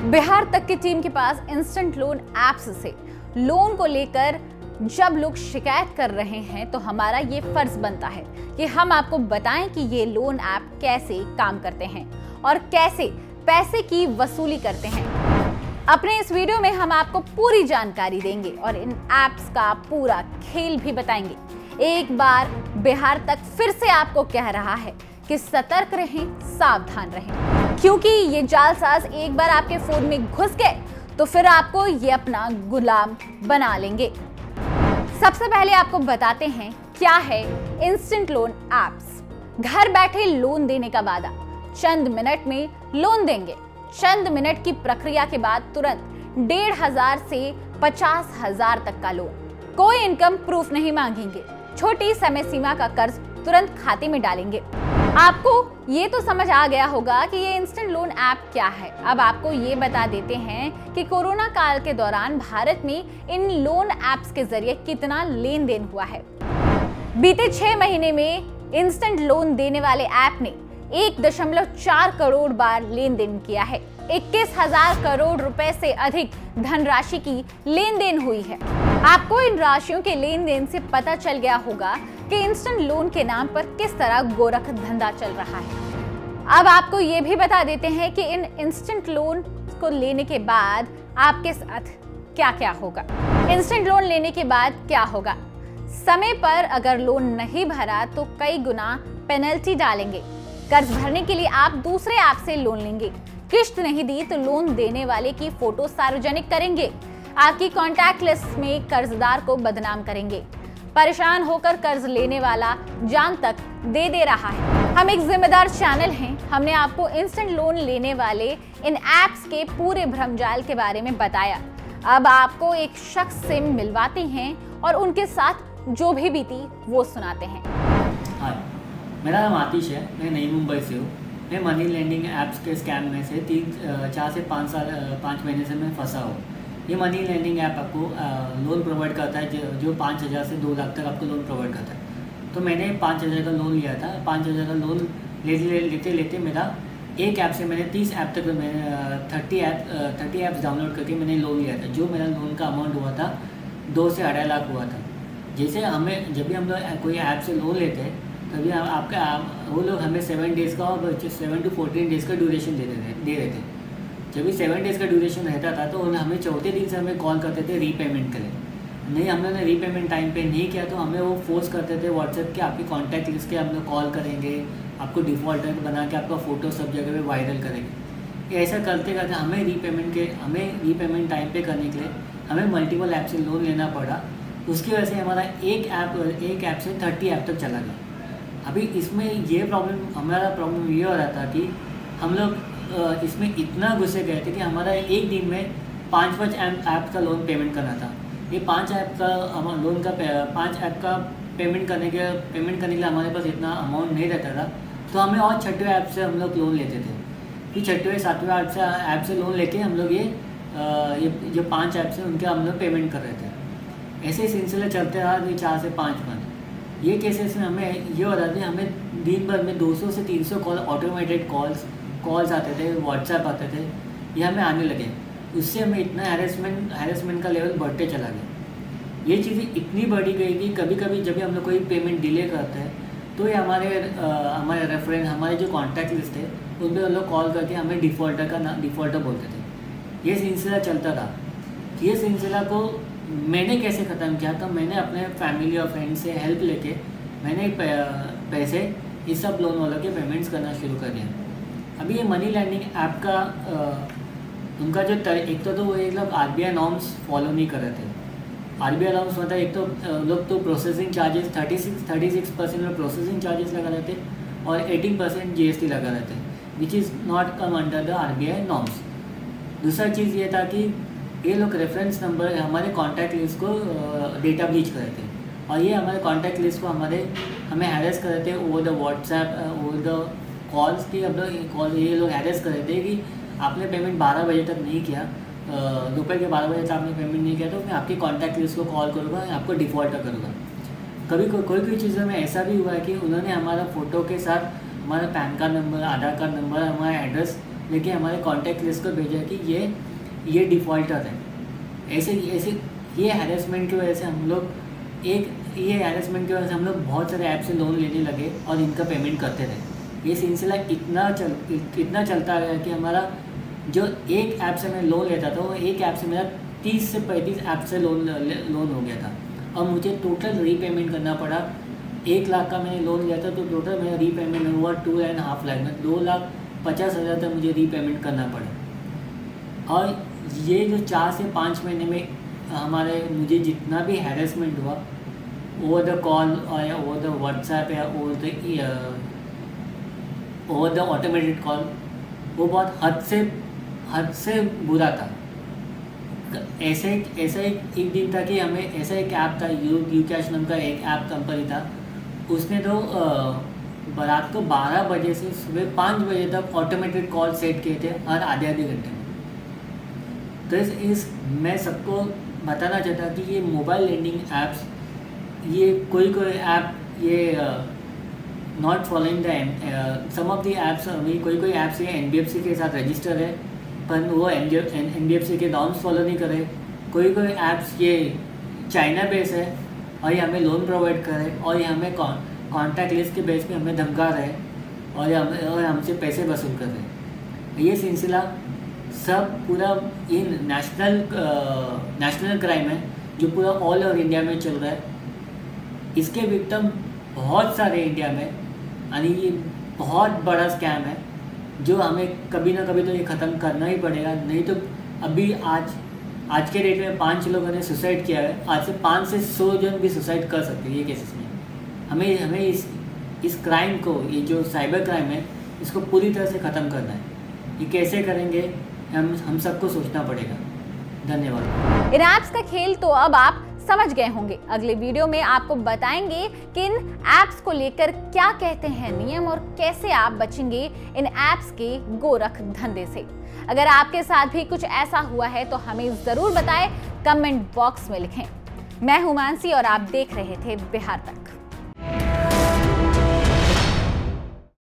बिहार तक की टीम के पास इंस्टेंट लोन ऐप्स से लोन को लेकर जब लोग शिकायत कर रहे हैं तो हमारा ये फर्ज बनता है कि हम आपको बताएं कि ये लोन ऐप कैसे काम करते हैं और कैसे पैसे की वसूली करते हैं। अपने इस वीडियो में हम आपको पूरी जानकारी देंगे और इन ऐप्स का पूरा खेल भी बताएंगे। एक बार बिहार तक फिर से आपको कह रहा है कि सतर्क रहें, सावधान रहें, क्योंकि ये जालसाज एक बार आपके फोन में घुस गए तो फिर आपको ये अपना गुलाम बना लेंगे। सबसे पहले आपको बताते हैं क्या है इंस्टेंट लोन ऐप्स। घर बैठे लोन देने का वादा, चंद मिनट में लोन देंगे। चंद मिनट की प्रक्रिया के बाद तुरंत 1,500 से 50,000 तक का लोन। कोई इनकम प्रूफ नहीं मांगेंगे। छोटी समय सीमा का कर्ज तुरंत खाते में डालेंगे। आपको ये तो समझ आ गया होगा कि ये इंस्टेंट लोन ऐप क्या है। अब आपको ये बता देते हैं कि कोरोना काल के दौरान भारत में इन लोन ऐप्स के जरिए कितना लेन देन हुआ है। बीते 6 महीने में इंस्टेंट लोन देने वाले ऐप ने 1.4 करोड़ बार लेन देन किया है। 21,000 करोड़ रुपए से अधिक धनराशि की लेन देन हुई है। आपको इन राशियों के लेन देन से पता चल गया होगा कि इंस्टेंट लोन के नाम पर किस तरह गोरख धंधा चल रहा है। अब आपको ये भी बता देते हैं कि इन इंस्टेंट लोन को लेने के बाद आपके साथ क्या क्या होगा। इंस्टेंट लोन लेने के बाद क्या होगा? समय पर अगर लोन नहीं भरा तो कई गुना पेनल्टी डालेंगे। कर्ज भरने के लिए आप दूसरे ऐप से लोन लेंगे। किश्त नहीं दी तो लोन देने वाले की फोटो सार्वजनिक करेंगे। आपकी कॉन्टैक्ट लिस्ट में कर्जदार को बदनाम करेंगे। परेशान होकर कर्ज लेने वाला जान तक दे रहा है। हम एक जिम्मेदार चैनल हैं। हमने आपको इंस्टेंट लोन लेने वाले इन ऐप्स के पूरे भ्रमजाल के बारे में बताया। अब आपको एक शख्स से मिलवाते हैं और उनके साथ जो भी बीती वो सुनाते हैं। हाय, मेरा नाम आतिश है। मैं नई मुंबई से हूँ। मैं मनी लेंडिंग ऐप्स के स्कैम में से 4 से 5 महीने से मैं फंसा हूँ। ये मनी लेंडिंग ऐप आपको लोन प्रोवाइड करता है जो 5,000 से 2 लाख तक आपको लोन प्रोवाइड करता है। तो मैंने 5,000 का लोन लिया था। 5,000 का लोन लेते मेरा एक ऐप से मैंने 30 ऐप तक मैंने 30 ऐप्स डाउनलोड करके मैंने लोन लिया था। जो मेरा लोन का अमाउंट हुआ था 2 से 2.5 लाख हुआ था। जैसे जब भी हम लोग कोई ऐप से लोन लेते हैं तभी वो लोग हमें 7 डेज़ का और 7 to 14 डेज़ का ड्यूरेशन दे रहे थे। जब भी 7 डेज़ का ड्यूरेशन रहता था तो हमें चौथे दिन से हमें कॉल करते थे रीपेमेंट करें। नहीं, हम लोगों ने रीपेमेंट टाइम पे नहीं किया तो हमें वो फोर्स करते थे व्हाट्सएप के आपकी कॉन्टैक्ट लिस्ट के हम लोग कॉल करेंगे, आपको डिफ़ॉल्टर बना के आपका फ़ोटो सब जगह पे वायरल करेंगे। ऐसा करते करते हमें रीपेमेंट टाइम पे करने के लिए हमें मल्टीपल ऐप से लोन लेना पड़ा। उसकी वजह से हमारा एक ऐप से 30 ऐप तक चला गया। अभी इसमें हमारा प्रॉब्लम ये हो रहा था कि हम लोग इसमें इतना घुसे गए थे कि हमारा एक दिन में 5 ऐप का लोन पेमेंट करना था। ये 5 ऐप का लोन का 5 ऐप का पेमेंट करने के लिए हमारे पास इतना अमाउंट नहीं रहता था। तो हमें और 6वें ऐप से हम लोग लोन लेते थे। फिर 6वें 7वें ऐप से लोन लेके हम लोग ये जो 5 ऐप से उनके हम लोग पेमेंट कर रहे थे। ऐसे सिलसिला चलते रहा 4 से 5 मंथ। ये केसेस में हमें ये हो रहा था, हमें दिन भर में 200 से 300 कॉल ऑटोमेटेड कॉल्स आते थे, व्हाट्सएप आते थे, ये हमें आने लगे। उससे हमें इतना हैरेसमेंट का लेवल बढ़ते चला गया। ये चीज़ें इतनी बढ़ी गई कि कभी कभी जब भी हम लोग कोई पेमेंट डिले करते हैं तो ये हमारे रेफरेंस, हमारे जो कॉन्टैक्ट लिस्ट है उन पर हम लोग कॉल करके हमें डिफ़ॉल्टर बोलते थे। ये सिलसिला चलता था। ये सिलसिला को मैंने कैसे ख़त्म किया? तो मैंने अपने फैमिली और फ्रेंड्स से हेल्प लेके मैंने पैसे इस सब लोन वालों के पेमेंट्स करना शुरू कर दिया। अभी ये मनी लैंडिंग ऐप का उनका जो एक तो वो लोग RBI नॉर्म्स फॉलो नहीं कर रहे थे। RBI नॉर्म्स मतलब एक तो लोग तो प्रोसेसिंग चार्जेस 36% में प्रोसेसिंग चार्जेस लगा रहे थे और 18% GST लगा रहे थे, which is not come under the RBI norms. दूसरा चीज़ ये था कि ये लोग रेफरेंस नंबर हमारे कॉन्टैक्ट लिस्ट को डेटा ब्रीच कर रहे थे और ये हमारे कॉन्टैक्ट लिस्ट को हमें हैरेस कर रहे थे over the WhatsApp, over the calls की। ये लोग हैरेस कर रहे थे कि आपने पेमेंट 12 बजे तक नहीं किया, दोपहर के 12 बजे तक आपने पेमेंट नहीं किया तो मैं आपकी कॉन्टैक्ट लिस्ट को कॉल करूँगा, आपको डिफ़ॉल्टर करूँगा। कभी कोई चीज़ों में ऐसा भी हुआ है कि उन्होंने हमारा फ़ोटो के साथ हमारा PAN card number, Aadhaar card number, हमारा एड्रेस लेके हमारे कॉन्टैक्ट लिस्ट को भेजा कि ये डिफ़ॉल्टर है। ऐसे ये हैरेसमेंट की वजह से हम लोग बहुत सारे ऐप से लोन लेने लगे और इनका पेमेंट करते रहे। ये सिलसिला इतना चलता गया कि हमारा जो एक ऐप से मैं लोन लेता था वो एक ऐप से मेरा 30 से 35 ऐप से लोन हो गया था और मुझे टोटल रीपेमेंट करना पड़ा। 1 लाख का मैंने लोन लिया था तो टोटल मेरा रीपेमेंट हुआ 2.5 लाख में 2,50,000 तक मुझे रीपेमेंट करना पड़ा। और ये जो 4 से 5 महीने में मुझे जितना भी हैरेसमेंट हुआ ओवर द कॉल और ओवर द व्हाट्सएप या ओवर द ऑटोमेटेड कॉल, वो बहुत हद से बुरा था। ऐसा एक दिन था कि हमें ऐसा एक ऐप था यू कैश नाम का एक ऐप कंपनी था, उसने तो रात को 12 बजे से सुबह 5 बजे तक ऑटोमेटेड कॉल सेट किए थे हर आधे घंटे में। तो मैं सबको बताना चाहता कि ये मोबाइल लेंडिंग ऐप्स, ये कोई ऐप ये not following the some of the apps, कोई ऐप्स ये NBFC के साथ रजिस्टर है पर वो NBFC के नॉर्म्स फॉलो नहीं कर रहे। कोई ऐप्स ये चाइना बेस है और ये हमें लोन प्रोवाइड कर रहे और ये हमें कॉन्टैक्ट लिस्ट के बेस पे हमें धमका रहे और हमसे पैसे वसूल कर रहे। ये सिलसिला सब पूरा ये नेशनल क्राइम है जो पूरा ऑल ओवर इंडिया में चल रहा है। इसके विक्टिम बहुत सारे इंडिया में, यानी ये बहुत बड़ा स्कैम है जो हमें कभी ना कभी तो ये ख़त्म करना ही पड़ेगा। नहीं तो अभी आज के डेट में 5 लोगों ने सुसाइड किया है, आज से 5 से 100 जन भी सुसाइड कर सकते हैं ये केसेस में। हमें इस क्राइम को, ये जो साइबर क्राइम है, इसको पूरी तरह से ख़त्म करना है। ये कैसे करेंगे हम सबको सोचना पड़ेगा। धन्यवाद। इन ऐप्स का खेल तो अब आप समझ गए होंगे। अगले वीडियो में आपको बताएंगे कि इन ऐप्स को लेकर क्या कहते हैं नियम और कैसे आप बचेंगे इन ऐप्स के गोरख धंधे से। अगर आपके साथ भी कुछ ऐसा हुआ है तो हमें जरूर बताएं, कमेंट बॉक्स में लिखें। मैं हूं मानसी और आप देख रहे थे बिहार तक।